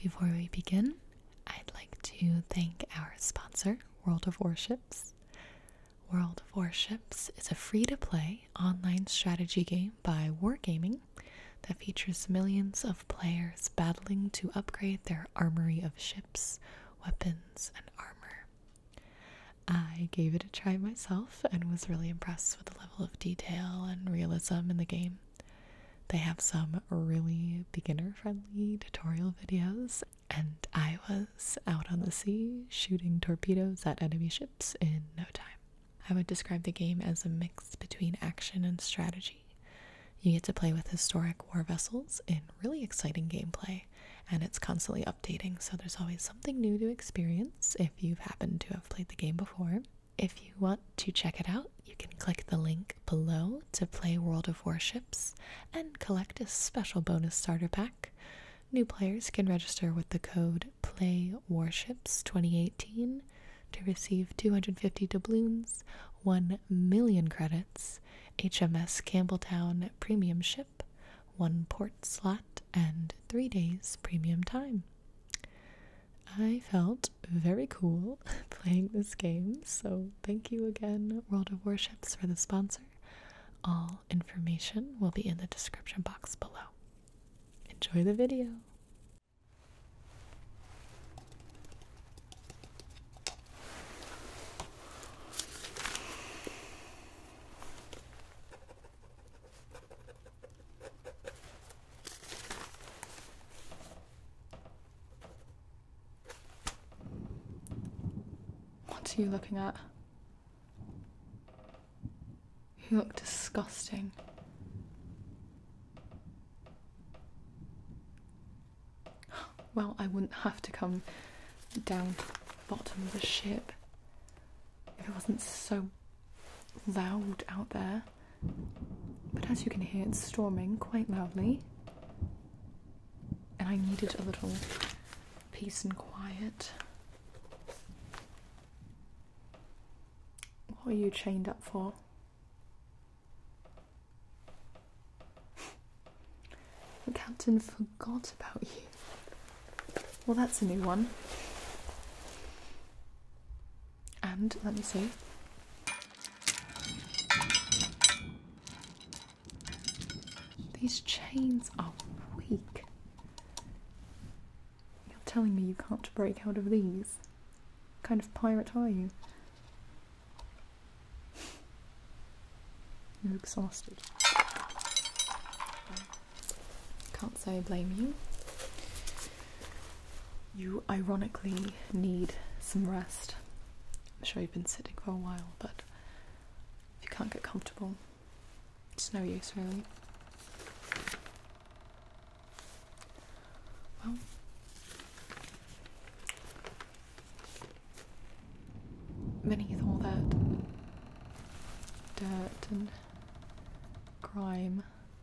Before we begin, I'd like to thank our sponsor, World of Warships. World of Warships is a free-to-play online strategy game by Wargaming that features millions of players battling to upgrade their armory of ships, weapons, and armor. I gave it a try myself and was really impressed with the level of detail and realism in the game. They have some really beginner-friendly tutorial videos, and I was out on the sea shooting torpedoes at enemy ships in no time. I would describe the game as a mix between action and strategy. You get to play with historic war vessels in really exciting gameplay, and it's constantly updating, so there's always something new to experience if you've happened to have played the game before. If you want to check it out, you can click the link below to play World of Warships and collect a special bonus starter pack. New players can register with the code PLAYWARSHIPS2018 to receive 250 doubloons, 1 million credits, HMS Campbelltown premium ship, 1 port slot, and 3 days premium time. I felt very cool playing this game, so thank you again, World of Warships, for the sponsor. All information will be in the description box below. Enjoy the video! What are you looking at? You look disgusting. Well, I wouldn't have to come down to the bottom of the ship if it wasn't so loud out there. But as you can hear, it's storming quite loudly. And I needed a little peace and quiet. What are you chained up for? The captain forgot about you. Well, that's a new one. And, let me see. These chains are weak. You're telling me you can't break out of these? What kind of pirate are you? You're exhausted. Can't say I blame you. You ironically need some rest. I'm sure you've been sitting for a while, but if you can't get comfortable, it's no use really. Well, beneath all that dirt and grime,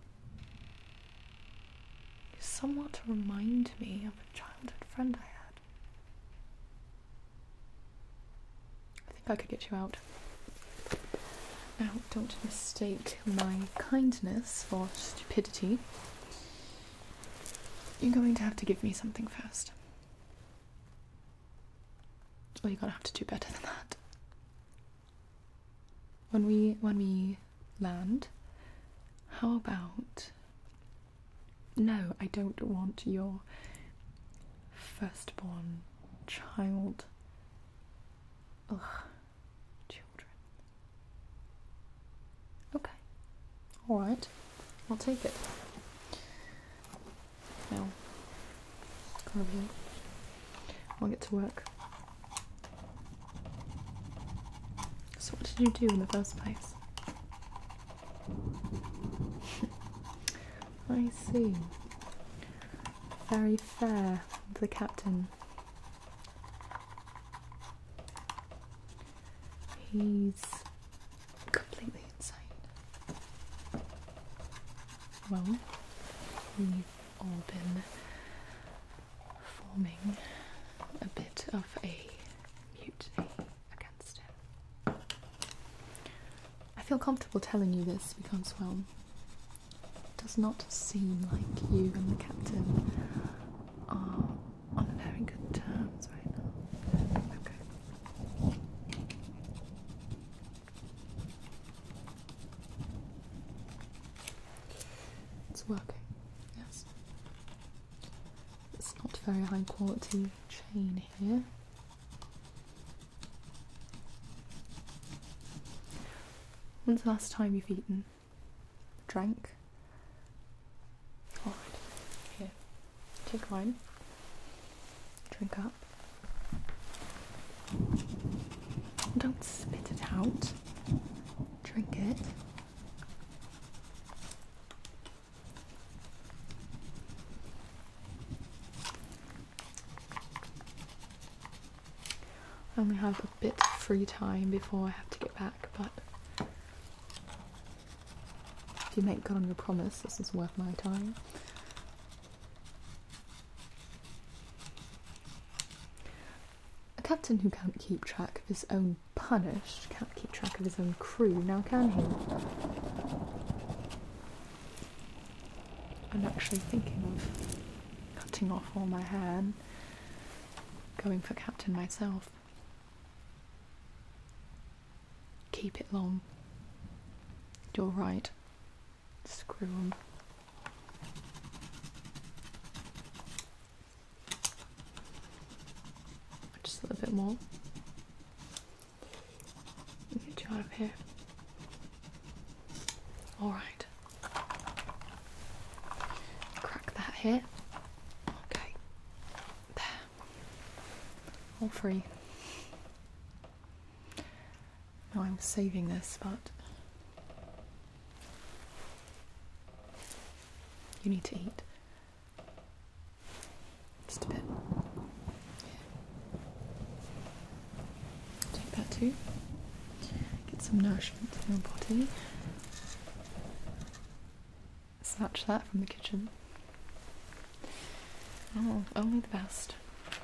you somewhat remind me of a childhood friend I had. I think I could get you out. Now, don't mistake my kindness for stupidity. You're going to have to give me something first. Or you're going to have to do better than that. When we land, how about... No, I don't want your firstborn child. Ugh, children. Okay, alright, I'll take it. Now, come over here. I'll get to work. So what did you do in the first place? I see. Very fair, the captain. He's completely insane. Well, we've all been forming a bit of a mutiny against him. I feel comfortable telling you this because, well, it does not seem like you and the captain are very high quality chain here. When's the last time you've eaten? Drank? Alright, here, take mine. Drink up. Don't spit it out. Drink it. I only have a bit of free time before I have to get back, but if you make good on your promise, this is worth my time. A captain who can't keep track of his own punished can't keep track of his own crew, now can he? I'm actually thinking of cutting off all my hair and going for captain myself. Keep it long. You're right. Screw 'em. Just a little bit more. Get you out of here. Alright. Crack that here. Okay. There. All free. No, I was saving this, but you need to eat. Just a bit. Take that too. Get some nourishment in your body. Snatch that from the kitchen. Oh, only the best.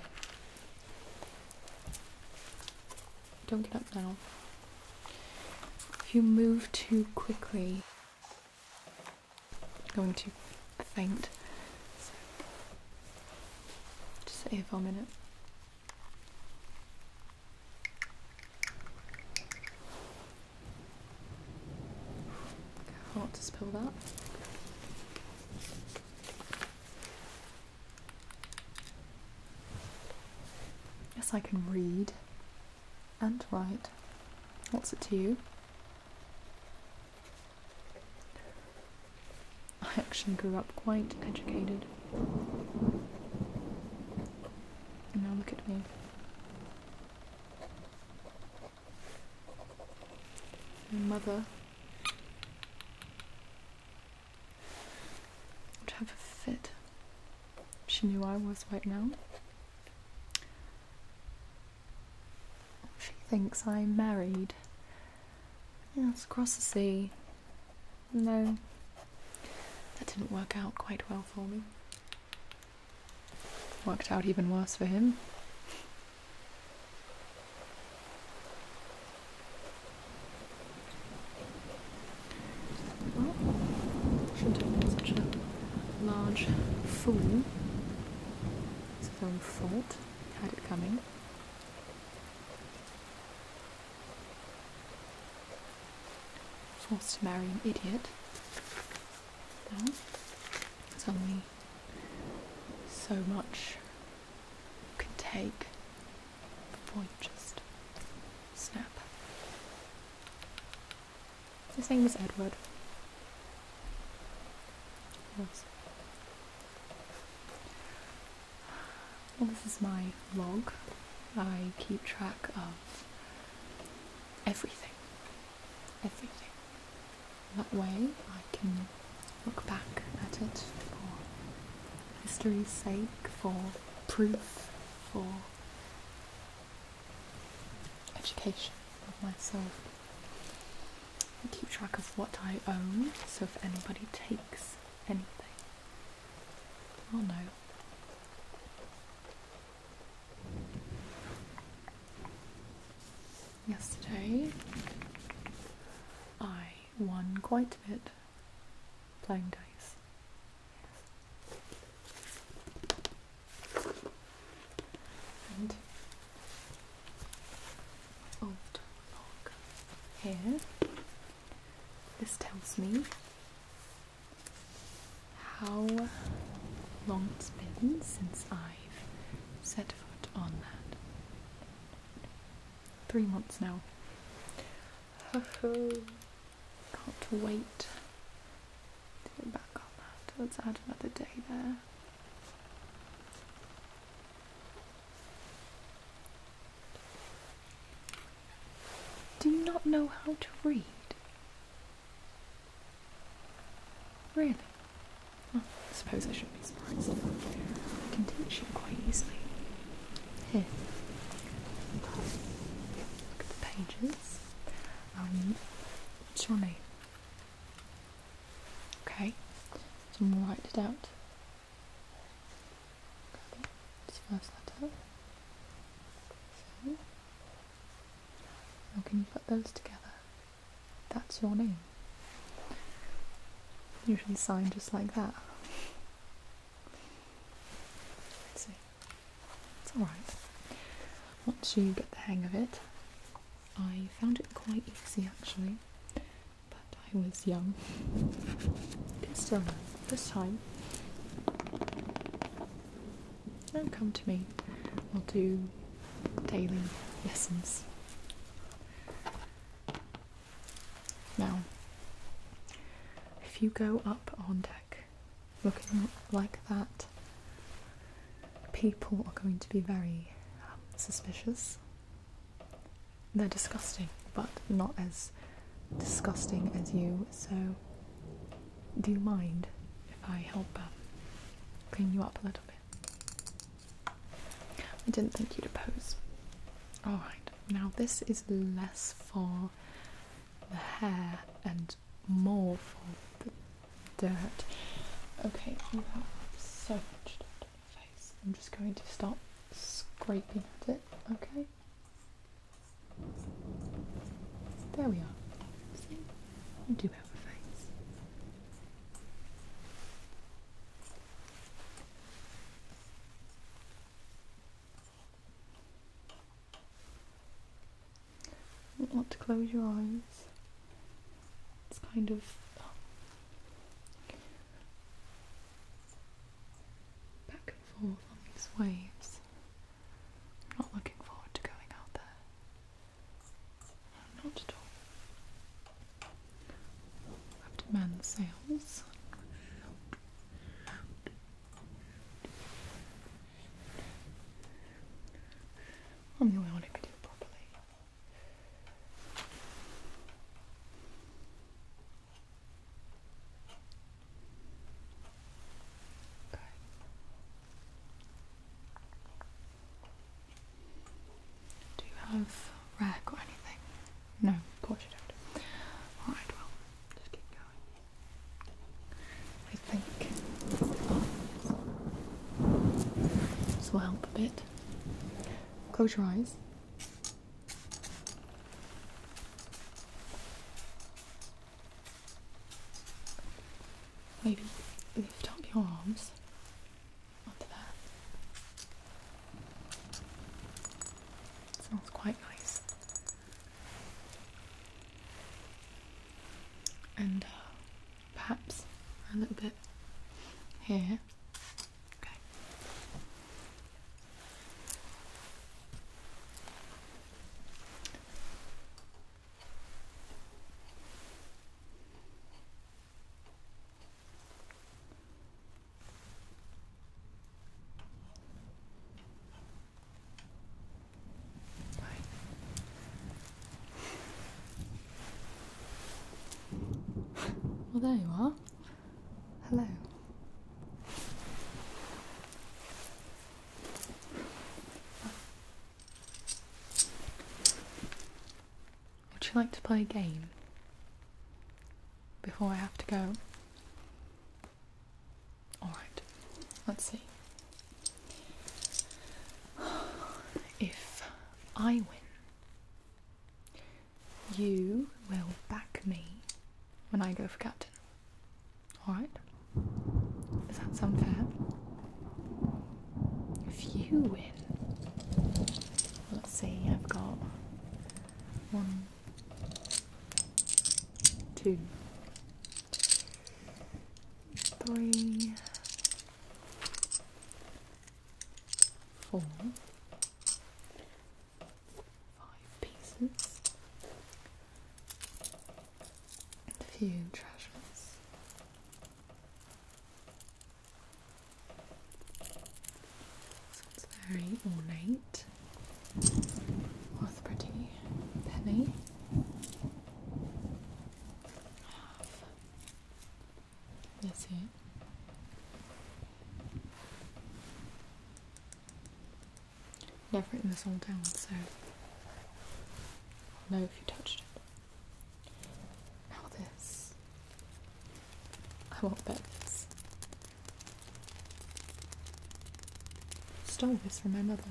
Don't get up now. If you move too quickly, you're going to faint. So just sit here for a minute. Careful not to spill that. Yes, I can read and write. What's it to you? I actually grew up quite educated. And now look at me. My mother would have a fit. She knew I was right now. She thinks I'm married. Yes, across the sea. No. That didn't work out quite well for me. Worked out even worse for him. Well, shouldn't have been such a large fool. It's his own fault. Had it coming. Forced to marry an idiot. No, there's only so much you can take before you just snap. His name was Edward. Yes. Well, this is my log. I keep track of everything. Everything. That way I can look back at it for history's sake, for proof, for education of myself. I keep track of what I own, so if anybody takes anything, I'll know. Yesterday, I won quite a bit playing dice. Yes. And old log here. This tells me how long it's been since I've set foot on that. 3 months now. Can't wait to get back on that. Let's add another day there. Do you not know how to read? Really? Oh, I suppose I shouldn't be surprised. I can teach you quite easily. Here. Look at the pages. What's your name? Okay, so I'm going to write it out. Okay, it's first letter. So, how can you put those together? That's your name. Usually signed just like that. Let's see. It's alright. Once you get the hang of it, I found it quite easy actually, but I was young. Still no. This time, don't come to me. I'll do daily lessons. Now, if you go up on deck looking like that, people are going to be very suspicious. They're disgusting, but not as disgusting as you, so do you mind if I help clean you up a little bit? I didn't think you'd oppose. Alright, now this is less for the hair and more for the dirt. Okay, you have so much dirt on your face. I'm just going to stop scraping at it, okay? There we are. See? You do have a face. You want to close your eyes. It's kind of back and forth on these waves. I'm not looking forward to going out there. Not at all. I have to man the sails. I'm the only one who can do it properly. Okay. Do you have rag or anything? No, of course you don't. Alright, well, just keep going. I think this will help a bit. Close your eyes. Maybe lift up your arms onto that. Smells quite nice. And perhaps a little bit here. Okay. Well, there you are. Hello. Would you like to play a game before I have to go? Alright, let's see. If I win, you will back me when I go for captain. Alright? Does that sound fair? If you win, let's see, I've got 1, 2, 3, 4, 5 pieces, and a few treasures. So it's very ornate with a pretty penny. This here. Never written this all down, so I'll know if you touched it. Now this. I won't bet this. Stole this from my mother.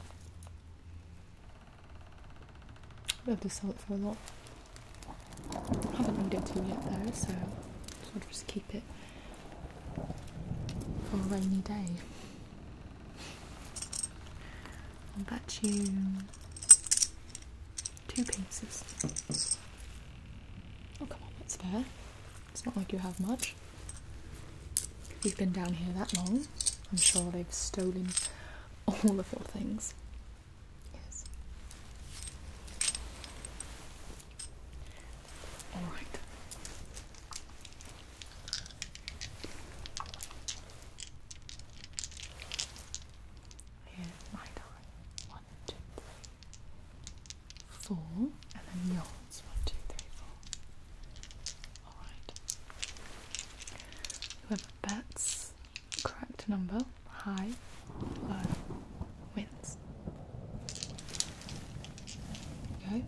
I'll be able to sell it for a lot. I haven't needed to yet though, so I'll just keep it for a rainy day. I'll bet you 2 pieces. Oh come on, that's fair. It's not like you have much. If you've been down here that long, I'm sure they've stolen all of your things. Yes. Alright. Here's my die. 1, 2, 3, 4, and then yours. 1, 2, 3, 4. Alright. Whoever bets correct number, high, low, wins. Okay.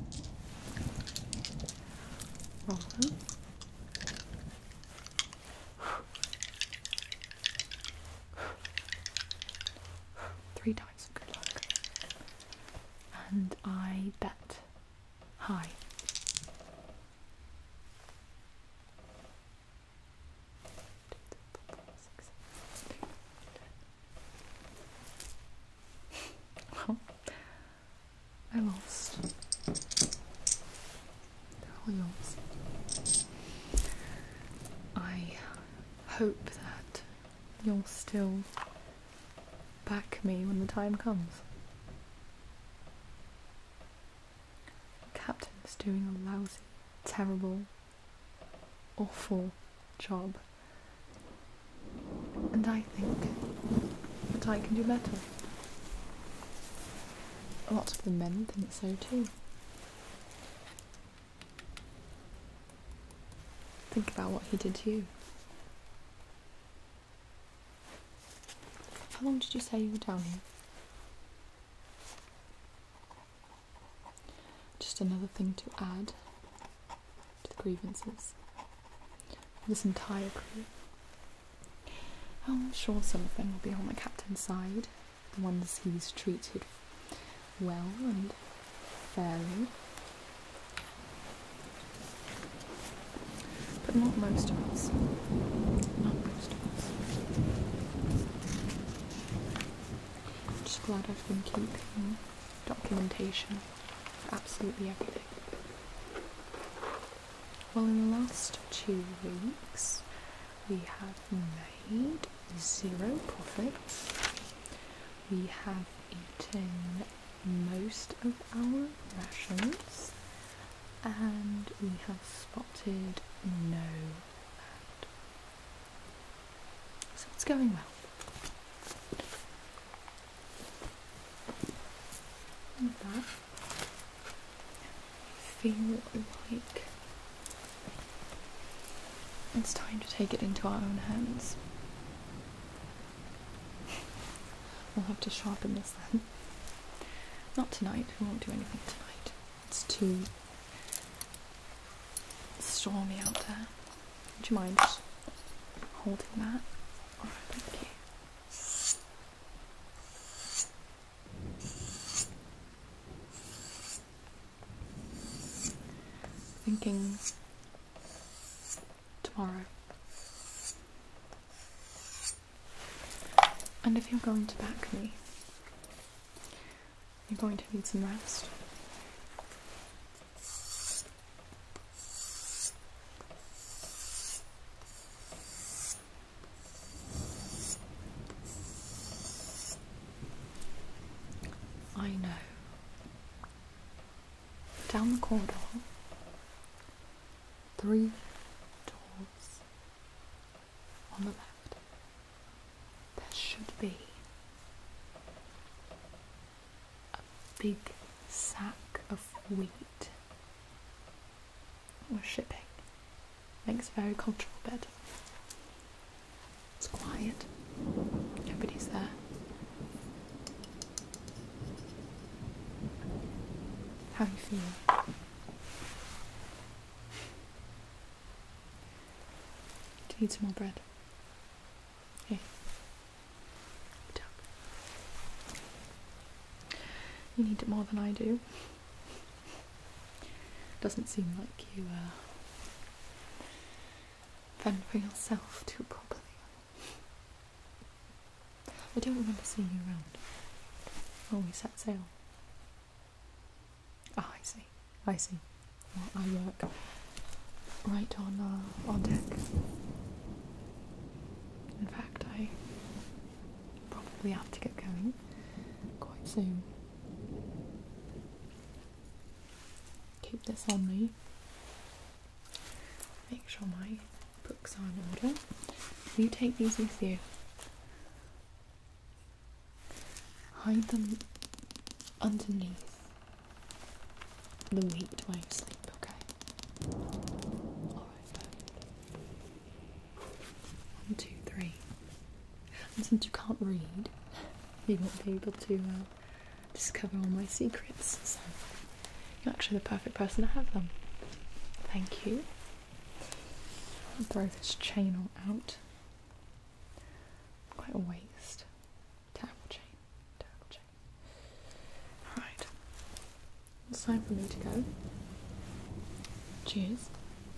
Roll them. Three times of good luck. And I bet high. Well, I lost. They're all yours. I hope that you'll still back me when the time comes. The captain is doing a lousy, terrible, awful job. And I think that I can do better. A lot of the men think so too. Think about what he did to you. How long did you say you were down here? Just another thing to add to the grievances of this entire crew. I'm sure some of them will be on the captain's side, the ones he's treated well and fairly. But not most of us. Not most of us. I'm just glad I've been keeping documentation for absolutely everything. Well, in the last 2 weeks, we have made 0 profits. We have eaten most of our rations, and we have spotted no land. So it's going well. With that, I feel like it's time to take it into our own hands. We'll have to sharpen this then. Not tonight, we won't do anything tonight. It's too stormy out there. Would you mind just holding that? Alright, thank you. Thinking tomorrow. And if you're going to back me, you're going to need some rest. down the corridor, 3 doors on the left, there should be a big sack of wheat. We're shipping. Makes a very comfortable bed. It's quiet. Nobody's there. How are you feeling? Do you need some more bread? Here. You need it more than I do. Doesn't seem like you fend for yourself too properly. I don't remember seeing you around. Oh, we set sail. Oh, I see. I see. Well, I work right on deck. In fact, I probably have to get going quite soon. Keep this on me. Make sure my books are in order. Will you take these with you? Hide them underneath the wheat while you sleep, okay? Alright. 1, 2, 3. And since you can't read, you won't be able to discover all my secrets, so you're actually the perfect person to have them. Thank you. I'll throw this chain all out. Quite a waste. Terrible chain. Terrible chain. Alright. It's time for me to go. Cheers.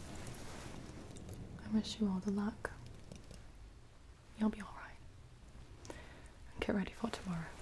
I wish you all the luck. You'll be alright. And get ready for tomorrow.